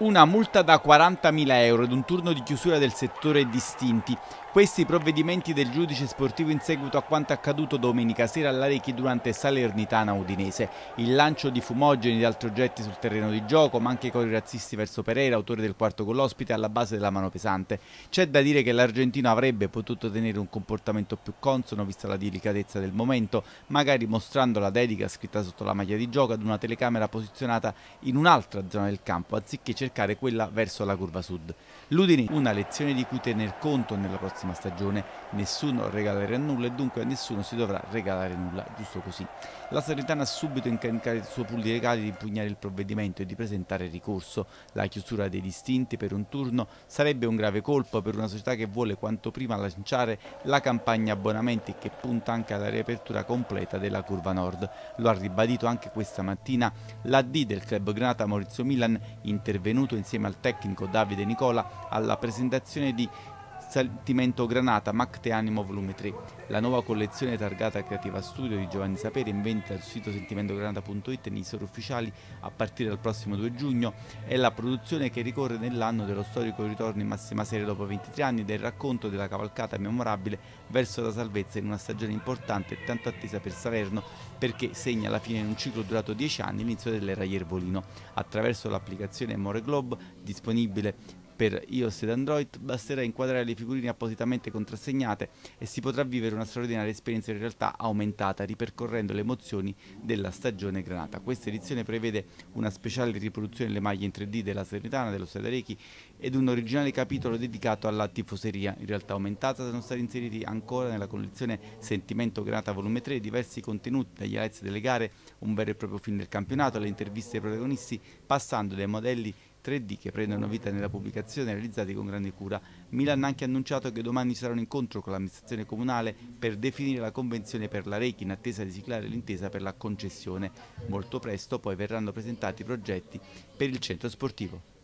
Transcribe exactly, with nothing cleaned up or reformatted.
Una multa da quarantamila euro ed un turno di chiusura del settore distinti. Questi i provvedimenti del giudice sportivo in seguito a quanto accaduto domenica sera all'Arechi durante Salernitana Udinese. Il lancio di fumogeni ed altri oggetti sul terreno di gioco, ma anche cori razzisti verso Pereira, autore del quarto gol ospite, alla base della mano pesante. C'è da dire che l'argentino avrebbe potuto tenere un comportamento più consono vista la delicatezza del momento, magari mostrando la dedica scritta sotto la maglia di gioco ad una telecamera posizionata in un'altra zona del campo, anziché cercare quella verso la curva sud. L'Udinese, una lezione di cui tener conto nella prossima stagione. Nessuno regalerà nulla e dunque a nessuno si dovrà regalare nulla, giusto così. La Salernitana ha subito incaricato il suo pool di legali di impugnare il provvedimento e di presentare ricorso. La chiusura dei distinti per un turno sarebbe un grave colpo per una società che vuole quanto prima lanciare la campagna abbonamenti che punta anche alla riapertura completa della curva nord. Lo ha ribadito anche questa mattina l'A D del club Granata Maurizio Milan, intervenuto insieme al tecnico Davide Nicola alla presentazione di Sentimento Granata Macte Animo volume tre, la nuova collezione targata Creativa Studio di Giovanni Saperi, in vendita sul sito sentimentogranata punto it e nei store ufficiali a partire dal prossimo due giugno. È la produzione che ricorre nell'anno dello storico ritorno in massima serie dopo ventitré anni, del racconto della cavalcata memorabile verso la salvezza in una stagione importante e tanto attesa per Salerno, perché segna la fine di un ciclo durato dieci anni, l'inizio dell'era Iervolino. Attraverso l'applicazione More Globe, disponibile per iOS ed Android, basterà inquadrare le figurine appositamente contrassegnate e si potrà vivere una straordinaria esperienza in realtà aumentata, ripercorrendo le emozioni della stagione granata. Questa edizione prevede una speciale riproduzione delle maglie in tre D della Salernitana, dello Stadio Arechi ed un originale capitolo dedicato alla tifoseria. In realtà aumentata sono stati inseriti ancora nella collezione Sentimento Granata volume tre diversi contenuti, dagli highlights delle gare, un vero e proprio film del campionato, alle interviste ai protagonisti, passando dai modelli tre D che prendono vita nella pubblicazione, realizzati con grande cura. Milan ha anche annunciato che domani sarà un incontro con l'amministrazione comunale per definire la convenzione per l'Arechi, in attesa di siglare l'intesa per la concessione. Molto presto poi verranno presentati i progetti per il centro sportivo.